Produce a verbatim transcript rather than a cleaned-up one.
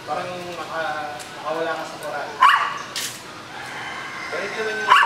Parang naka, nakawala ka sa koral. Balik naman yung